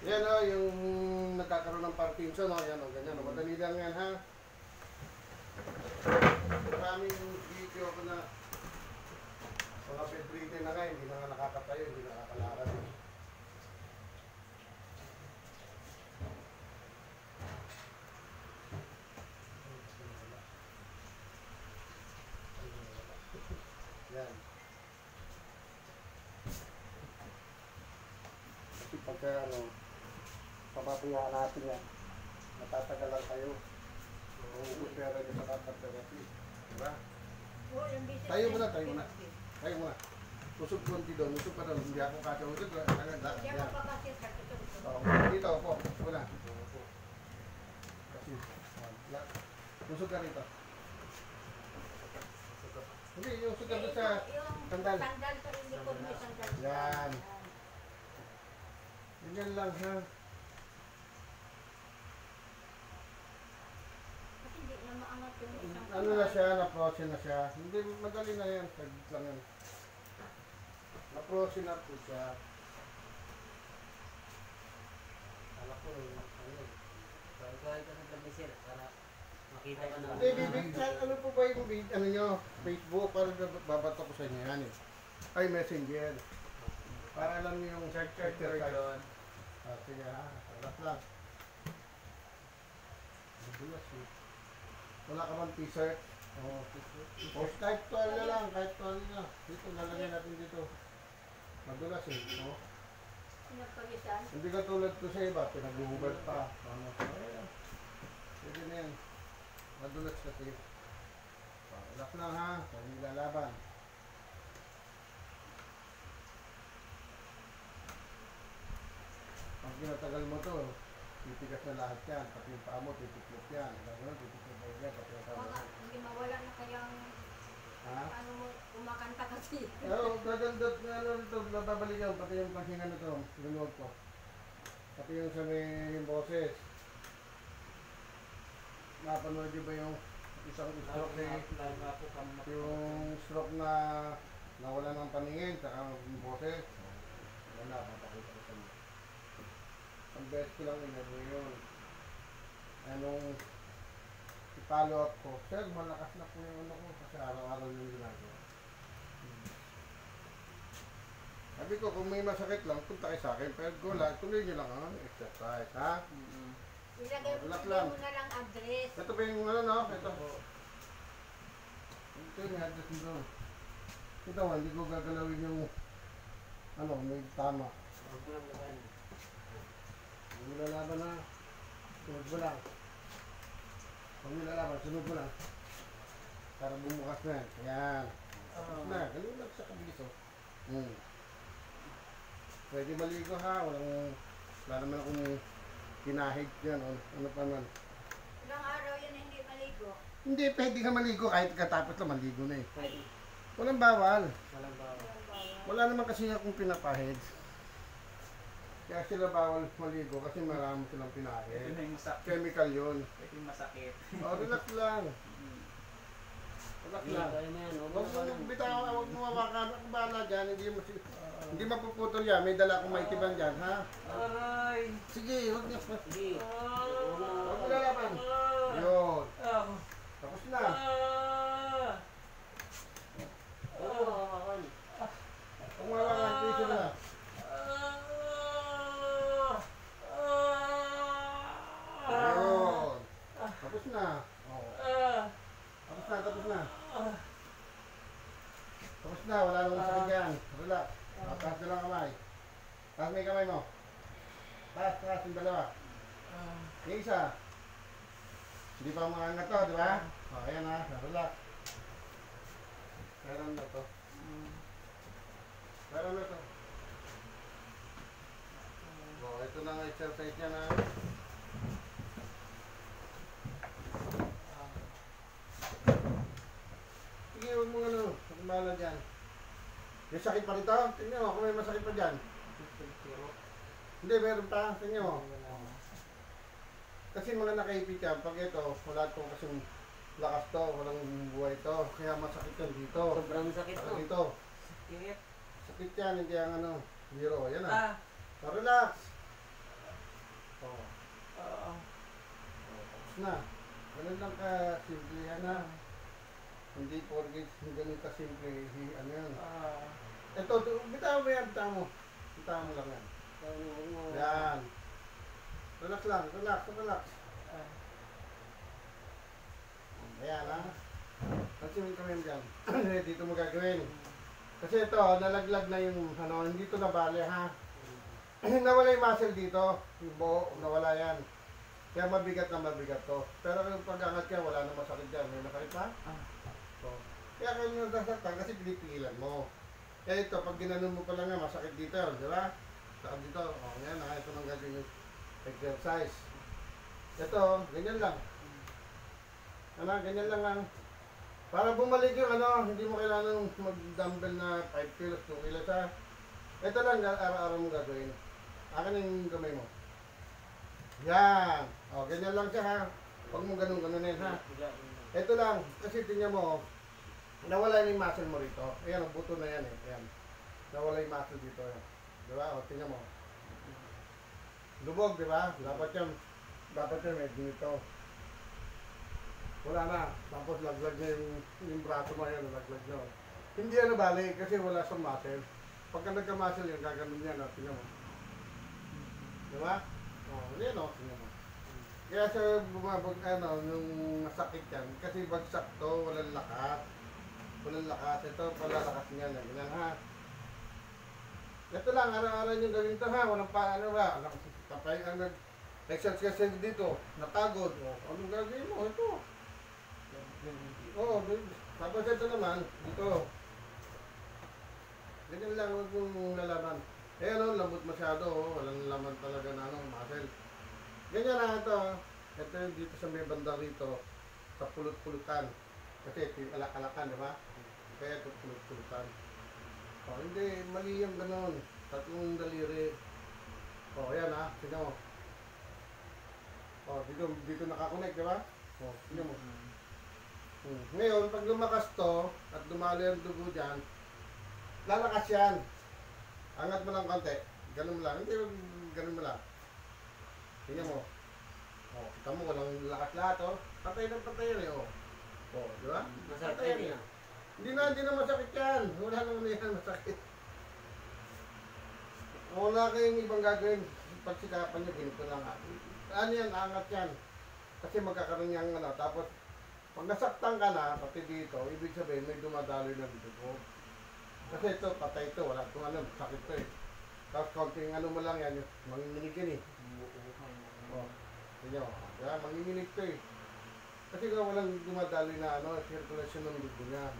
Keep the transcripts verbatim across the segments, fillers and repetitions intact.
Yan o, yung nagkakaroon ng Parkinson, o, yan o, ganyan o. Madali lang yan, ha? Maraming video ko na mga bedridden na nga, hindi na nga nakakatayo, hindi nakakalakad. Yan. Kasi pagka ano, papapayaan natin yan, matatagal lang kayo. Maubos pera niyo sa kapag-therapy. Diba? Tayo muna, tayo muna. Tayo muna. Usog konti doon, usog pa doon. Hindi ako kakausog. Hindi ako kakausog. Dito, opo. Wala. Kasi, usog ka rito. Hindi, yung usog ka doon sa sandal. Sandal sa likod mo, sandal. Yan. Ganyan lang, ha? Ano na siya, na-prosin na siya. Hindi, madali na yan. Saglit lang yan. Na-prosin na po siya. Alam ko, ano. Kahit ka ng dami sir, para makita ka na. Hindi, bibig, ano po ba yung ano nyo? Facebook, para babato ko sa inyo yan eh. Ay, Messenger. Para alam nyo yung search exercise. Ah, sige ha, alas lang. Madulas eh. Wala ka bang t-shirt? Oo, t-shirt. O kahit tuwal na lang, kahit tuwal na. Dito, lalagyan natin dito. Madulas eh. O. Hindi ka tulad ko sa iba, pinag-uhubad pa. Ano? Ayan. Pwede na yan. Madulas kasi. Relax lang ha, hindi lalaban. Pag ginatagal mo to, titigas na lahat yan, pati yung paa mo, titiklop yan. Gano'n, titiklop mo yan, pati yung paa mo. Hindi mawala na kayang ano mo, kumakanta kasi. Oo, gagandot na ano nito, nababalik yan, pati yung paghinga nito, lunuod ko. Pati yung sa may boses. Napanood niyo ba yung isang stroke na yung stroke na nawala ng paningin, saka yung boses? Wala, papakita ko sa inyo. Ang best ko lang inano yun. Anong i-follow up ko. Sir, malakas na po yung ano ko kasi araw-araw yung ginagawa. Hmm. Sabi ko, kung may masakit lang, punta kayo sa akin. Pero go lang, tuloy nyo lang ang exercise, ha? Mm-hmm. Ilagay mo na lang address. Ito ba yung ano, no? Ito po. Ito yung address nito. Ito, hindi ko gagalawin yung ano, may tama. Huwag mo lang naman. Huwag mo lalaban na. Sunod mo lang. Huwag mo lalaban, sunod mo lang. Para bumukas na yan. Ayan. Tapos na. Ganun lang sa kabilis, oh. Hmm. Pwede maligo ha. Walang, wala naman akong kinahig yan. O, ano pa man. Ilang araw yan hindi maligo? Hindi, pwede ka maligo. Kahit katapos lang, maligo na eh. Pwede. Walang bawal. Walang bawal. Wala naman kasi akong pinapahid. Kaya sila bawal maligo kasi marami silang pinahid. Ito na yung masakit. Chemical yun. Ito yung masakit. O, relax lang. Relax lang. Kaya mo yan. Huwag mo bitaw, huwag mo mawakan. Ako bahala dyan. Hindi mo hindi mapuputol yan. May dala akong maitiban dyan, ha? Aray! Sige, huwag niya. Sige. Huwag mo lalaban. Yun. Tapos na. Oo, hawakan. Huwag mo hawakan. Piso na. Yun. Tapos na. Oh. Tapos na, tapos na. Tapos na, wala namang sakit yan. Relax. Taas na lang kamay. Taas mo yung kamay mo. Taas, taas yung dalawa. Yung isa. Hindi pa maangat to, di ba? O, ayan ha. Relax. Meron na to. Meron na to. O, ito na ang exercise niya na. Sige, huwag mo ano. Huwag mahala dyan. May sakit pa rito? Tingnan mo, kung may masakit pa dyan. Hindi, meron pa. Tingnan mo. Kasi mga nakaipit yan, pag ito, wala ito kasing lakas to, walang buhay to. Kaya masakit yan dito. Sobrang sakit Saka mo. dito. Sakit. Sakit yan, hindi ang ano, zero. Yan Ah! ah. Relax. Oo. Oo. Oh, tapos na. Ganun lang ka simple yan ha. Hindi porkit ganun ka simple, hi- ano yan. Ah. Ito, ito, bitaw mo yan, bitaw mo. Bitaw mo lang yan. Yan. Relax lang, relax, relax. Ah. Ayan ha. Pansin kami yan dyan. Dito mo gagawin. Kasi ito, nalaglag na yung ano, hindi ito nabali ha. Nawala yung muscle dito. Yung buo, nawala yan. Kaya mabigat na mabigat to. Pero yung pag-angat ka, wala na masakit dyan. May masakit pa? Ah. So, kaya kayo yung nasaktan kasi pinipigilan mo. Kaya ito, pag ginanon mo pa lang nga, masakit dito, di ba? Saka dito, o oh, yan ha, ito nang gagawin yung exercise. Ito, ganyan lang. Ano, ganyan lang lang. Para bumalik yung ano, hindi mo kailangan mag-dumbbell na five kilos, two kilos ha. Ito lang, araw-araw mo gagawin. Akin yung kamay mo. Yan. O, ganyan lang siya ha. Huwag mo ganun-ganunin ha. Ito lang, kasi tingnan mo, nawala yung muscle mo rito. Ayan, ang buto na yan eh. Ayan. Nawala yung muscle dito. Ayan. Diba? O, tingnan mo. Lubog, diba? Dapat yan, dapat yan may dito. Wala na. Tapos laglag na yung, yung braso mo yan, laglag na. Hindi yan nabali kasi wala siyang muscle. Pagka nagka-muscle yun, gaganon yan. O, tingnan mo. Diba? O, yan o. Tingnan mo. Kaya sa bumabag, ano, yung masakit yan, kasi bagsak to, walang lakas. Walang lakas. Ito, pala lakas niya. Ganyan ha. Ito lang, araw-araw yung gawin to ha. Walang pa, ano ba? Kapay, ang nag-exercise kasi dito, napagod. O, anong gagawin mo? Ito. Oo, tapos ito naman, dito. Ganyan lang, huwag mong lalaman. Eh ano, lambot masyado, oh. Walang laman talaga na ano, muscle. Ganyan na ito. Ito yung dito sa may banda rito, sa pulot-pulutan. Kasi ito yung alak-alakan, di ba? Kaya ito pulot-pulutan. O, hindi, mali yung ganon. Tatlong daliri. O, ayan ha, tignan mo. O, dito, dito nakakonect, di ba? O, tignan mo. Hmm. Ngayon, pag lumakas to, at dumali ang dugo dyan, lalakas yan. Angat mo lang konti. Ganun mo lang. Hindi, ganun mo lang. Tingnan mo. O, kita mo, walang lakas lahat, o. Patay ng patay yan, eh, o. O, di ba? Patay yan, eh. Hindi na, hindi na masakit yan. Wala naman yan masakit. Wala kayong ibang gagawin. Pagsikapan nyo, ganito lang, ha. Ano yan, angat yan. Kasi magkakaroon yan, ano, tapos, pag nasaktan ka na, pati dito, ibig sabihin, may dumadaloy na dito po. Kasi ito, patay ito, wala itong ano, sakit ito, eh. Tapos, konting ano mo lang yan, manginginig yan, eh. O, tingnan mo. Kaya manginginig ito eh. Kasi nga walang dumadali na ano, circulation ng dugo niya.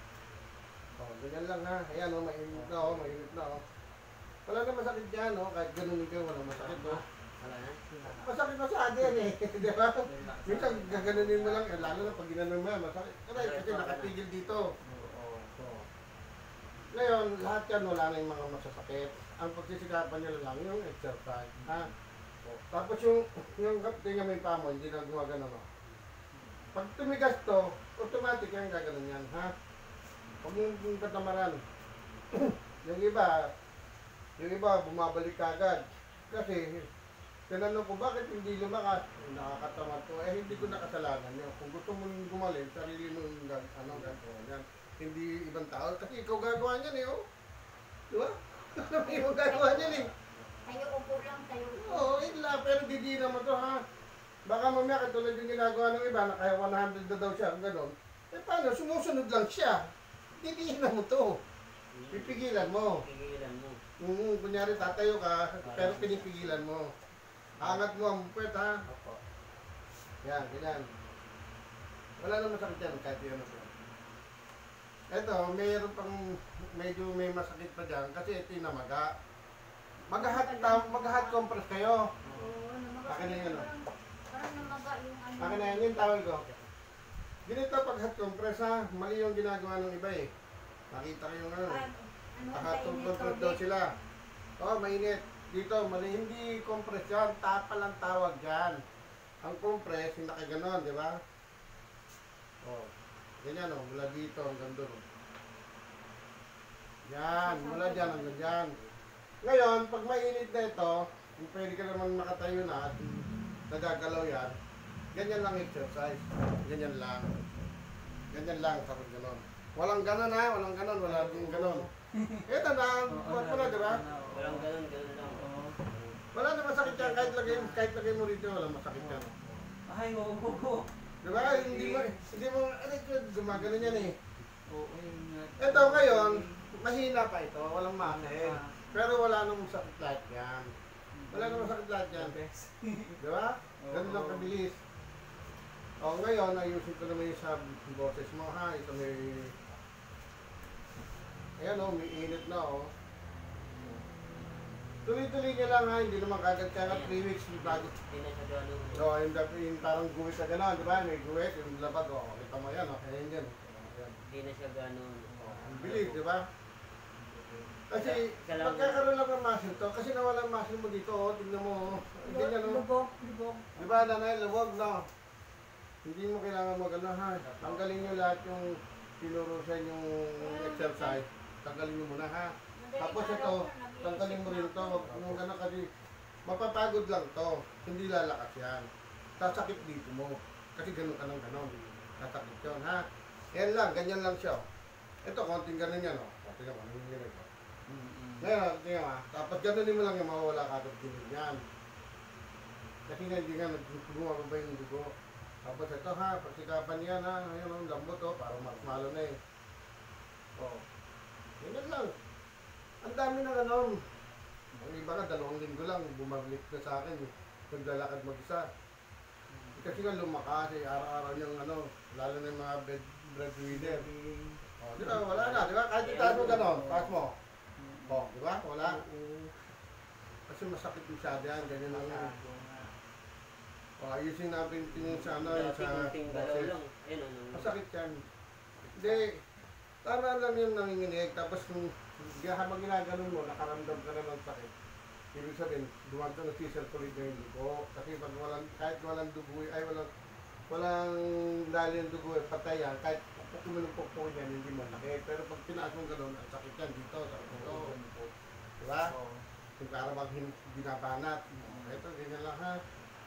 O, ganyan lang ha. Ayan o, mainit na o, mainit na o. Wala na masakit dyan o, kahit ganun ikaw, walang masakit o. Masakit masakit yan eh, di ba? Minsan gaganunin mo lang, eh, lalo na pag ginanon mo yan, masakit. Kasi nakatigil dito. So, ngayon, lahat yan wala na yung mga masasakit. Ang pagsisikapan nyo lang yung exercise. Ha? Tapos yung, yung tingnan mo yung paa mo, hindi na gumagano, no? Pag tumigas to, automatic yung gaganon yan, ha? Huwag mong katamaran. Yung iba, yung iba bumabalik kagad. Kasi, tinanong ko, bakit hindi lumakas? Nakakatamad ko. Eh, hindi ko nakasalanan yun. Kung gusto mo gumaling, sarili mo yung gag, ano, gagawin yan. Hindi ibang tao. Kasi ikaw gagawa niyan eh, oh. Di ba? Ikaw gagawa niyan eh. Tayo upo lang, tayo upo. Oo, yun lang. Pero didina mo to, ha? Baka mamaya katulad yung ginagawa ng iba, na kaya one hundred na daw siya, kung gano'n. Eh, paano? Sumusunod lang siya. Didina mo to. Pipigilan mo. Pipigilan mo. Mm, kunyari tatayo ka, pero pinipigilan mo. Angat mo ang puwet, ha? Opo. Yan, ganyan. Wala nang masakit yan, kahit yun na siya. Ito, mayroon pang medyo may masakit pa dyan, kasi ito yung namaga. Mag-hot, mag-hot compress kayo. Oo, namaga. Akin na yun, oh. Parang, parang namaga yung ano. Akin na yan, yung tawag ko. Ganito pag hot compress, ha? Mali yung ginagawa ng iba eh. Nakita ko yung ano. Ah, ano, Hot tayo may compress daw tubig. sila. Oo, mainit. Dito, mali, hindi compress yan. Tapal ang tawag dyan. Ang compress, yung nakaganon, di ba? Oh, ganyan o, mula dito hanggang doon. Yan, mula dyan hanggang dyan. Ngayon, pag mainit na ito, kung pwede ka naman makatayo na at nagagalaw yan, ganyan lang exercise. Ganyan lang. Ganyan lang, tapos gano'n. Walang gano'n ha, walang gano'n, wala din gano'n. Ito na, buwan mo na, di ba? Walang ganun, ganun lang. Wala na masakit yan, kahit lagay, kahit lagay mo rito, walang masakit yan. Ay, oo. Di ba? Hindi mo, hindi mo, ano ito, gumagano yan eh. Oo, yun nga. Ito ngayon, mahina pa ito, walang muscle. Pero wala namang sakit lahat yan. Wala namang sakit lahat yan. Di ba? Ganun lang kabilis. O ngayon, ayusin ko naman yung sa boses mo ha. Ito may... Ayan o, may init na o. Tuloy-tuloy niya lang ha, hindi naman kagad kaya three weeks bago. Hindi na siya ganun. So, yung, yung parang guwit na gano'n, di ba? May guwit, yung labag o. Kita mo yan o, ayan yan. Ayan. Hindi na siya ganun. Ang bilis, di ba? Kasi Kailangan- magkakaroon lang ng muscle to, kasi nawala ang muscle mo dito, oh, tignan mo, oh. Ganyan, oh. Lubog, lubog. Di ba, nanay, luwag na. Hindi mo kailangan mag-ano, ha. Tanggalin nyo lahat yung tinuro sa yung exercise. Tanggalin nyo muna, ha. Tapos ito, tanggalin mo rin to. Yung gano'n kasi, mapapagod lang to. Hindi lalakas yan. Sasakit dito mo. Kasi ganun ka ng ganun. Sasakit yun, ha. Yan lang, ganyan lang siya. Oh. Ito, konting ganun yan, oh. Konting ganun, ano yung ganun ito. Ngayon, tingnan mo, tapos ganunin mo lang yung mawawala ka ng dinig yan. Kasi nga hindi nga nagumababa yung dugo. Tapos ito ha, pagsikapan yan ha, ngayon ang lambot oh, parang marshmallow na eh. Oh, yun lang. Ang dami ng ano, ang iba nga dalawang linggo lang, bumabalik na sa akin, naglalakad mag-isa. Kasi nga lumakas eh, araw-araw niyang ano, lalo na yung mga bed, breadwinner. Oh, di ba, wala na, di ba? Kahit itaas mo gano'n, taas mo. Oh, di ba? Wala. Kasi masakit masyado yan, ganyan lang yan. O, ayusin natin yung sa ano, yung Dati sa kunting galaw boses. lang. Ayun, ano. Masakit yan. Hindi, tama lang yung nanginginig, tapos kung habang ginaganon mo, nakaramdam ka na ng sakit. Ibig sabihin, dumaan ka nag-circulate na yung dugo. Kasi pag walang, kahit walang dugo, ay walang, walang dali ng dugo, eh, patay yan. Kahit kuminumpok po yan, hindi masakit. Pero pag tinaas mong gano'n, ang sakit yan dito, sakit dito. Diba? Yung parang bang binabanat. Ito, ganyan lang ha.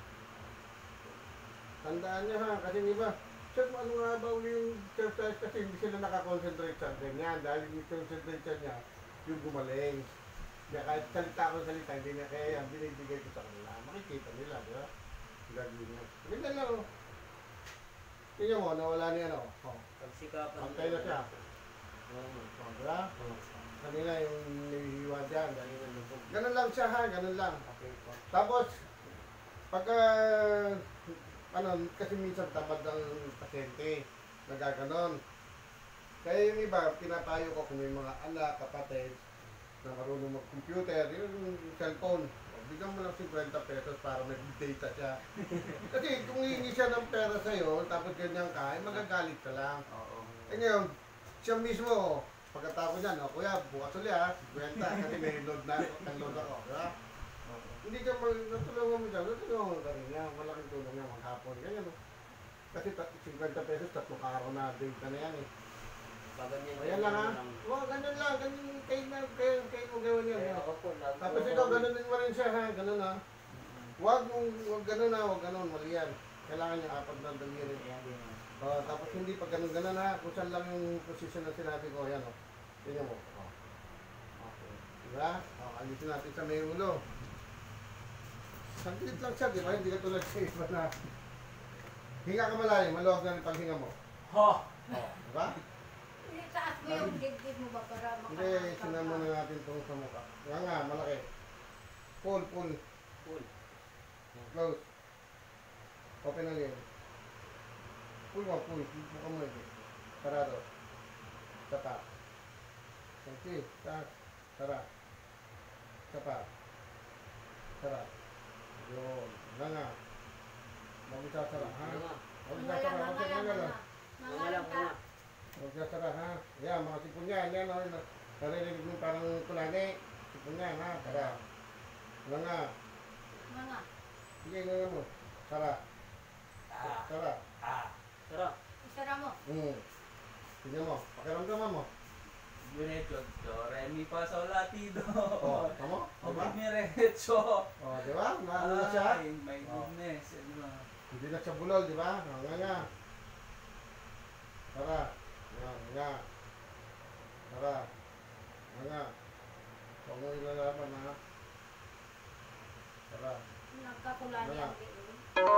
Tandaan niya ha, kasi di ba, sir, ano nga ba uli yung exercise kasi hindi sila nakakonsentrate sa ganyan dahil yung concentration niya, yung gumaling. Kaya kahit salita ko salita, hindi niya kaya yan, binibigay ko sa kanila. Makikita nila, di ba? Gagawin niya. Ganyan lang, oh. Tingnan mo, nawala niya, no? Oh. Pagsikapan. Pantay na siya. Oo. Oh, di ba? Kanina yung nahihiwa dyan. Ganun ang lubog. Ganun lang siya ha, ganun lang. Okay po. Tapos, pagka, ano, kasi minsan tamad ang pasyente, nagaganon. Kaya yung iba, pinapayo ko kung may mga anak, kapatid, na marunong mag-computer, yung cellphone, bigyan mo lang fifty pesos para may data siya. Kasi kung hihingi siya ng pera sa'yo, tapos ganyan ka, ay magagalit ka lang. Oo. Eh ngayon, siya mismo, pagkatapos niya, no, kuya, bukas ulit ha, fifty kasi may load na, nag-load ako, di ba? Hindi ka mag, natulungan mo dyan, natulungan mo ka rin yan, malaking tulong niya, maghapon, ganyan, no? Kasi fifty pesos, tatlong araw na data na yan eh. Baganyan. Ayan lang ha, oh, ganyan lang, ganyan, kayo na, kayo, kayo mo gawin yan. Kaya Ha? ako po, lagi Tapos po ikaw, ako- ganunin mo rin siya ha, ganun ha. Huwag mong, huwag ganun ha, huwag ganun, mali yan. Kailangan yung apat na daliri. Oh, tapos hindi pag ganun ganun ha, kung saan lang yung position na sinabi ko, yan o. Oh. Tingnan mo. Oh. Okay. Diba? Oh, alisin natin sa may ulo. Saglit lang siya, di ba? Hindi ka tulad sa iba na. Hinga ka malalim, maluwag na rin paghinga mo. Ha! Oh, diba? Itaas mo yung dibdib mo ba para Hindi, sinama na natin itong sa mukha. Nga nga, malaki. Pull, pull. Cool. Close. Open again. Pull mo, pull. Buka mo ito. Sarado. Tapa. Okay, taas. Sara. Tapa. Sara. Yun. Nga nga. Huwag isasara, ha? Ano nga? Huwag Mga lang, isasara. mga Huwag lang, isasara. mga. Mga Mga lang, lang ka. mga. Huwag isasara, ha? Yan, mga sipon yan. Yan, o. Narinig mo parang kulani. Sipon yan, ha? Sara. Nga nga. Mga. Sige, nga nga mo. Sara. Ah! Sara. Ah! Sarap. Isara mo. Hmm. Tingnan mo. Pakiramdaman mo. Yun eh, Chod. Chore. Eh, mi paso latido. Oh, tamo? O Diba? mirecho. Oh, diba? Naano na siya? Ay, my Oh. goodness. Ano? Hindi na siya bulol, di ba? Oh, nga nga. Tara. Nga, nga. Tara. Nga nga. Huwag mo ilalaban, ha? Tara. Nagkakulani Wala. ang diin.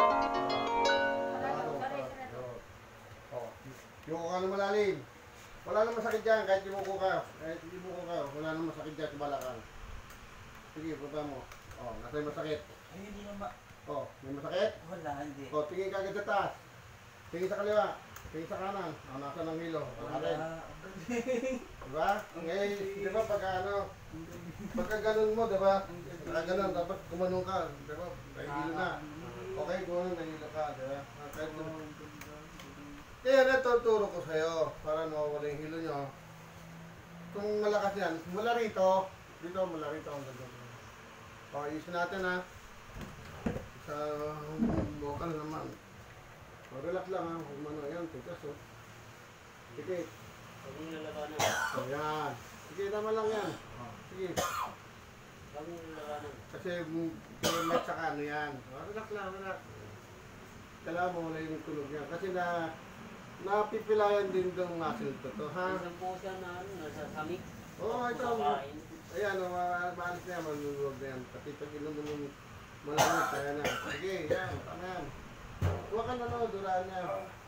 Tara. Sarado, Tara. saray, sarado. Oh, yuko ka na malalim. Wala namang sakit dyan, kahit yumuko ka. Kahit yumuko ka, wala namang sakit dyan sa balakang. Sige, punta mo. Oh, nasa yung masakit. Ay, hindi naman. Oh, may masakit? Wala, hindi. Oh, tingin ka agad sa taas. Tingin sa kaliwa. Tingin sa kanan. Oh, nasa ng hilo. Wala. Wala rin. Ang galing. Diba? Ngayon, di ba pagka ano, pagka ganun mo, di ba? Pagka ganun, dapat gumanong ka. Di ba? Nahihilo na. Okay, gumanong, nahihilo ka. Di ba? Ah, Kahit kaya natuturo ko sa'yo para mawala yung hilo nyo. Kung malakas yan, mula rito, dito mula rito ang ganda. O, isin natin ha. Sa bukal naman. O, relax lang ha. Kung ano yan, tigas o. Sige. Huwag mong lalabanan. O, yan. Sige, tama lang yan. O, sige. Huwag mong lalabanan. Kasi may saka ano yan. O, relax lang, relax. Kailangan mo wala yung tulog yan. Kasi na napipilayan din itong muscle to, to ha? Isang pusa na ano, nasa samik. Oo, ito. Kumakain. Ayan, o, ma- maalis na yan, malulog na yan. Pati pag inom mo ng malamig, kaya na. Sige, yan, tama yan. Huwag ka na no, duraan niya.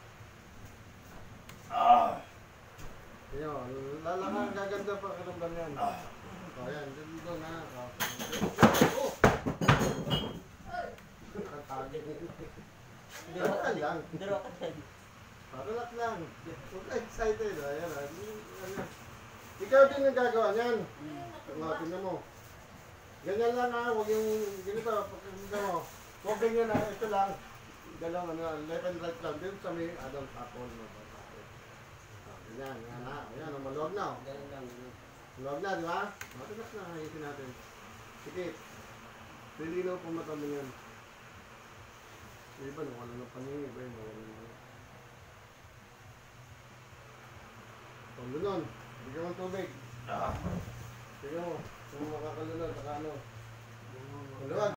Ayan, lalakang gaganda pa karamdam yan. O, ayan, dito na. Oh! Katagin. Duro ka lang. Duro ka din. Relax lang. Huwag ka excited. Ayan, ayan. Ikaw din ang gagawa niyan. O, tingnan mo. Ganyan lang ha, huwag yung ganito, pagkakita mo. Huwag ganyan ha, ito lang. Dalawang ano, left and right lang. Dito sa may adult apple mo. Ganyan, yan ha. Ayan, maluwag na. oh. Ganun lang. ano. Maluwag na, di ba? Matigas na, hayisin natin. Sige. Lilinaw po mata mo yan. Yung iba, nawala ng paningin. Iba yung nawala ng Kung lunon, bigyan mo ng tubig. Bigyan mo. Kung makakalunod, saka ano. Maluwag.